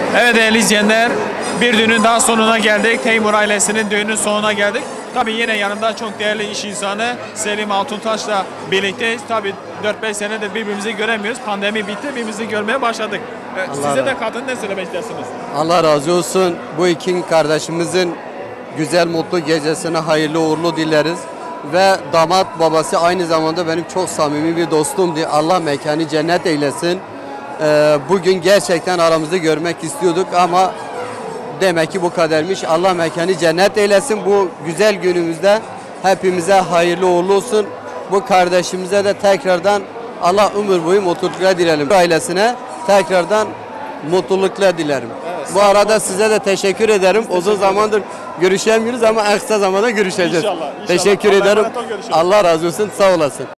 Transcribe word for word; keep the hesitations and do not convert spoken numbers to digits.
Evet değerli izleyenler, bir düğünün daha sonuna geldik. Teymur ailesinin düğünün sonuna geldik. Tabii yine yanımda çok değerli iş insanı Selim Altuntaş'la birlikteyiz. Tabii dört beş senedir birbirimizi göremiyoruz. Pandemi bitti, birbirimizi görmeye başladık. Evet, size de kadın ne söylemek istersiniz? Allah razı olsun. Bu iki kardeşimizin güzel mutlu gecesine hayırlı uğurlu dileriz. Ve damat babası aynı zamanda benim çok samimi bir dostumdu. Allah mekanı cennet eylesin. Ee, bugün gerçekten aramızda görmek istiyorduk ama demek ki bu kadermiş. Allah mekanı cennet eylesin. Bu güzel günümüzde hepimize hayırlı uğurlu olsun. Bu kardeşimize de tekrardan Allah ömür boyu mutluluklar dilerim. Ailesine tekrardan mutluluklar dilerim. Evet, bu arada size de teşekkür ederim. Teşekkür Uzun zamandır görüşemiyoruz ama en kısa zamanda görüşeceğiz. İnşallah, inşallah. Teşekkür Allah ederim. Allah razı olsun. Sağ olasın.